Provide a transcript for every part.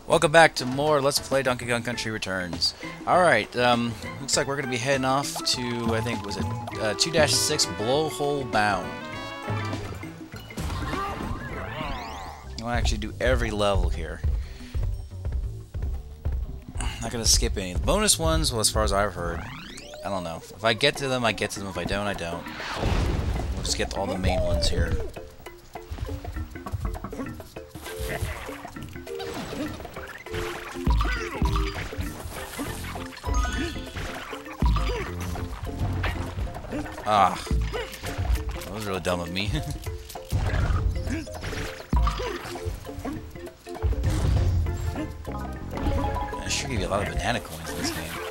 Welcome back to more Let's Play Donkey Kong Country Returns. Alright, looks like we're going to be heading off to, I think, was it 2-6 Blowhole Bound. I want to actually do every level here. I'm not going to skip any. The bonus ones, well, as far as I've heard, I don't know. If I get to them, I get to them. If I don't, I don't. We'll just get all the main ones here. Ah, that was really dumb of me. I sure give you a lot of banana coins in this game.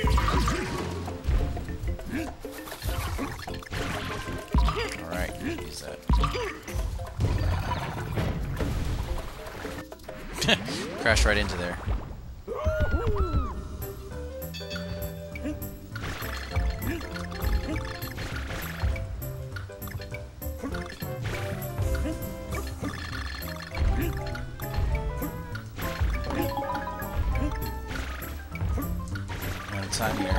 Alright, use that. Crash right into there. Time here.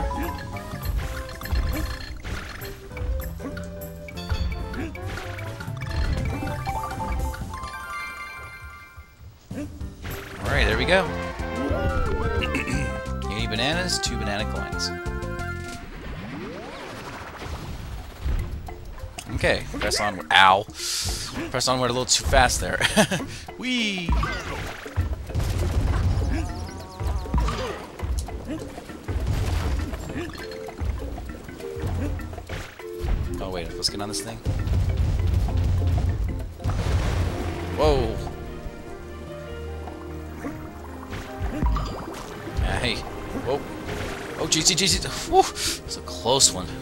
Alright, there we go. 80 bananas, 2 banana coins. Okay, press onward. Ow. Press onward a little too fast there. Whee! Oh wait, let's get on this thing. Whoa! Hey! Whoa! Oh, jeez! Whew! It's a close one.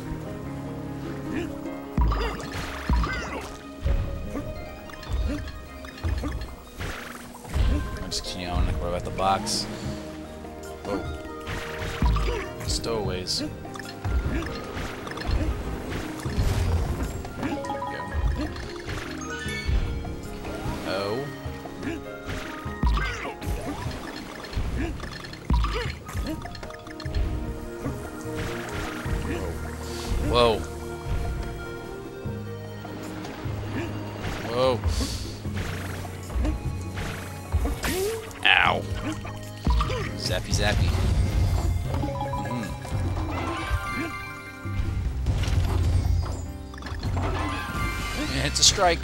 I'll just continue on. What about the box? Whoa! Stowaways. Oh. Whoa. Whoa. Ow. Zappy zappy. Yeah, it's a strike.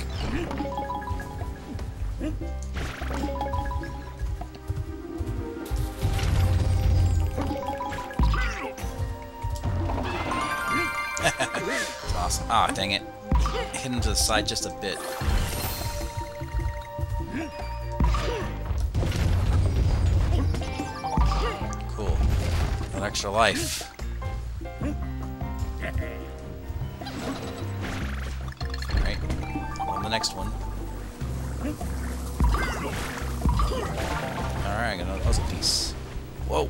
That's awesome. Ah, dang it. Hit him to the side just a bit. Cool. An extra life. Alright. On the next one. Alright, I got another puzzle piece. Whoa!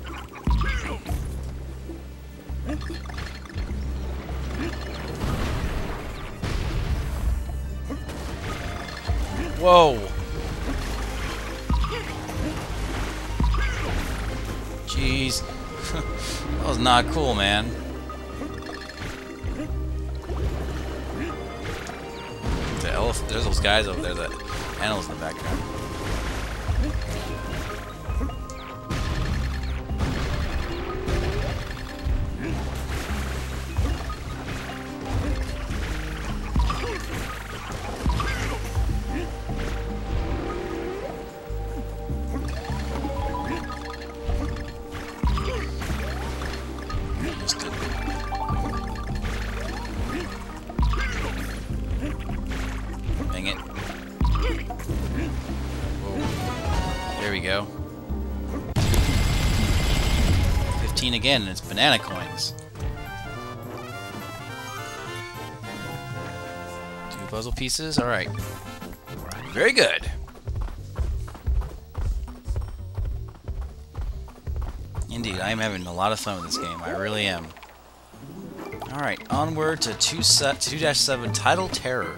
Whoa! Jeez. That was not cool, man. The elephant. There's those guys over there, the animals in the background. Dang it. Whoa. There we go. 15 again, and it's banana coins. 2 puzzle pieces? Alright. Very good. Indeed, I am having a lot of fun with this game. I really am. Alright, onward to 2-7 Tidal Terror.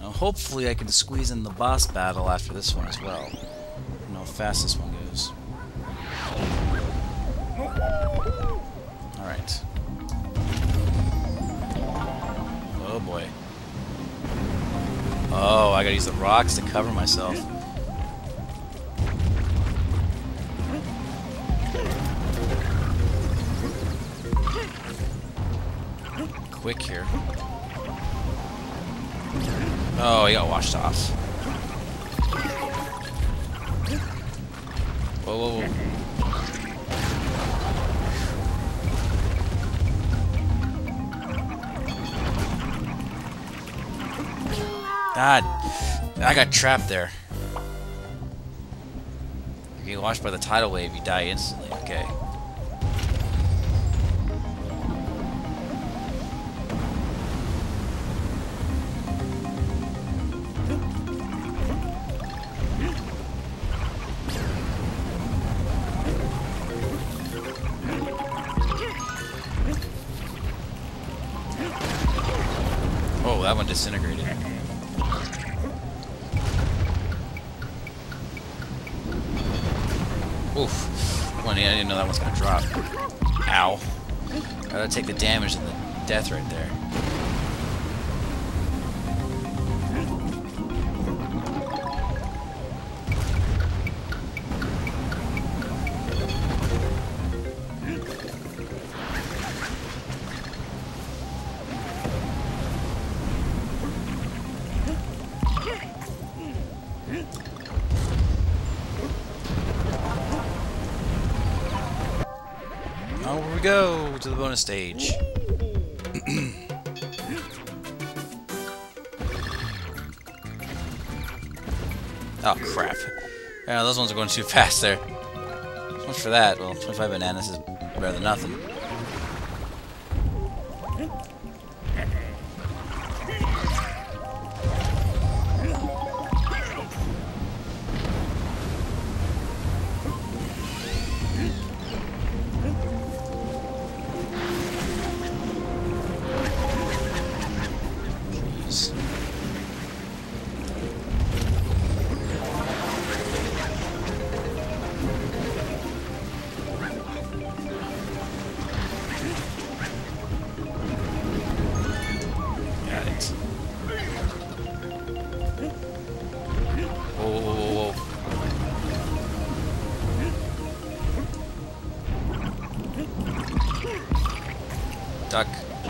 Now, hopefully I can squeeze in the boss battle after this one as well. I don't know how fast this one goes. Alright. Oh boy. Oh, I gotta use the rocks to cover myself. Quick here. Oh, he got washed off. Whoa, whoa, whoa. God, I got trapped there. You get washed by the tidal wave, you die instantly. Okay. Oh, that one disintegrated. Oof. Well, I didn't know that one's gonna drop. Ow. Gotta take the damage and the death right there. Now here we go to the bonus stage. Oh crap. Yeah, those ones are going too fast there. So much for that. Well, 25 bananas is better than nothing. Duck.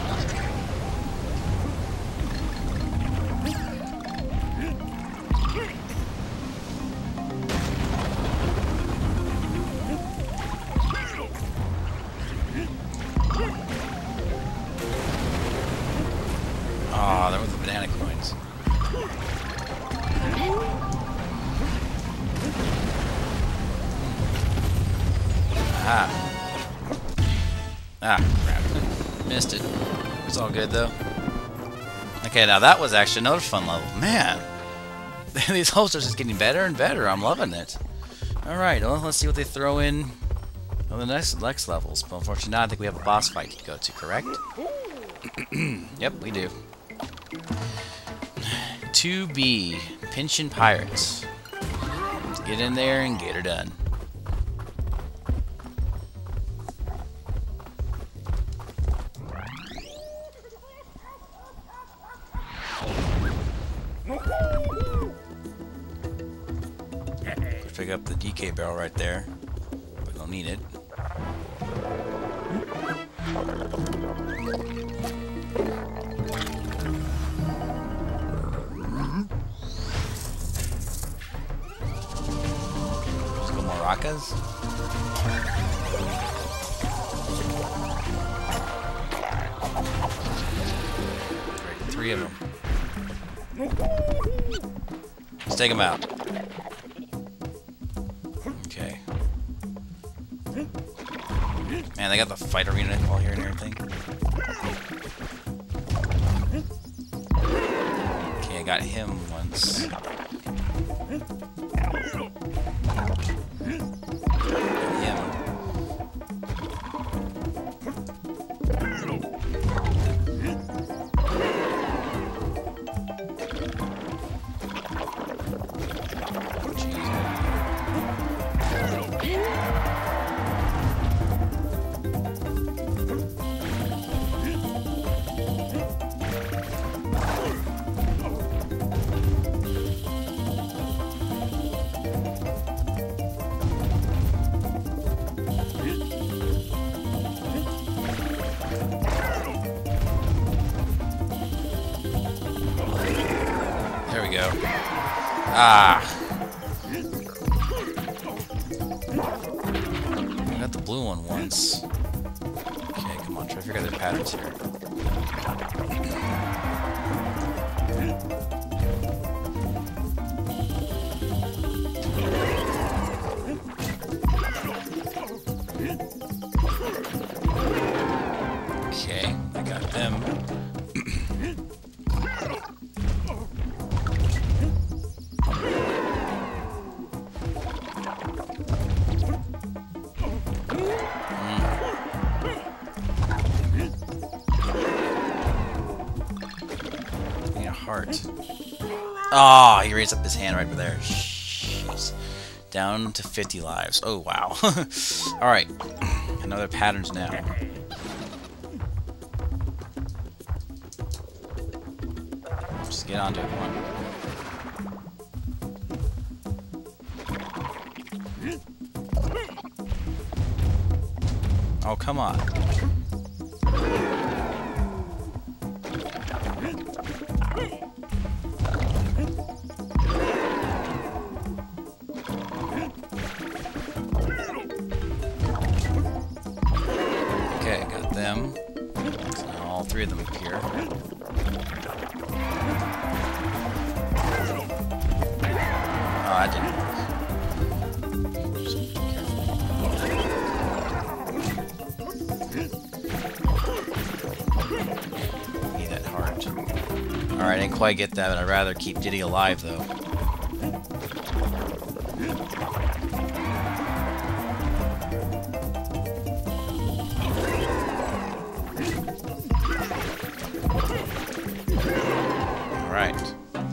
Ah, there were the banana coins. Ah, crap. Missed it. It's all good, though. Okay, now that was actually another fun level. Man! These hosts are just getting better and better. I'm loving it. Alright, well, let's see what they throw in on the next levels. But unfortunately, now I think we have a boss fight to go to, correct? Yep, we do. 2B, Pinchin' Pirates. Let's get in there and get her done. Pick up the DK barrel right there. We don't need it. Let's go more Rakas. Right, 3 of them. Let's take them out. Okay. Man, they got the fight arena all here and everything. Okay, I got him once. Him. There we go. Ah! I got the blue one once. Okay, come on, try to figure out the patterns here. Okay, I got them. Need a heart. Oh, he raised up his hand right over there. Jeez. Down to 50 lives. Oh, wow. Alright. Another patterns now. Just get onto it, come on. Oh, come on. Okay, got them. So now all three of them appear. Oh, I didn't. Need that heart. Alright, I didn't quite get that, but I'd rather keep Diddy alive, though. Alright.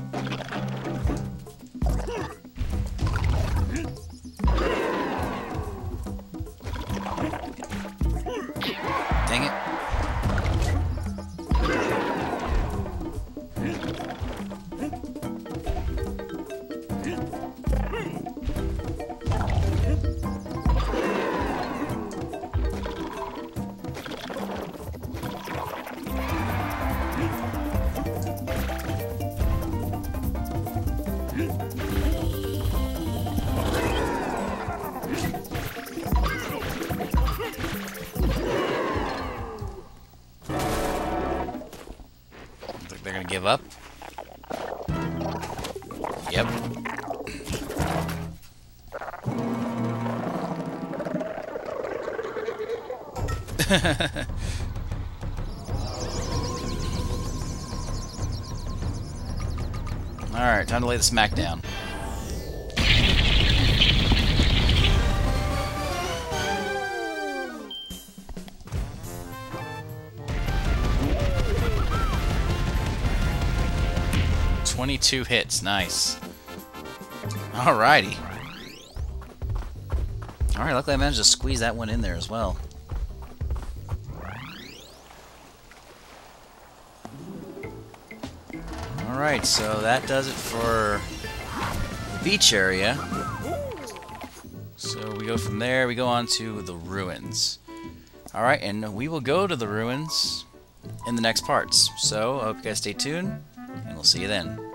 Dang it. They're gonna give up. Yep. Alright, time to lay the smack down. "22 hits, nice. Alrighty. Alright, luckily I managed to squeeze that one in there as well. Alright, so that does it for the beach area. So we go from there, we go on to the ruins. Alright, and we will go to the ruins in the next parts. So I hope you guys stay tuned, and we'll see you then.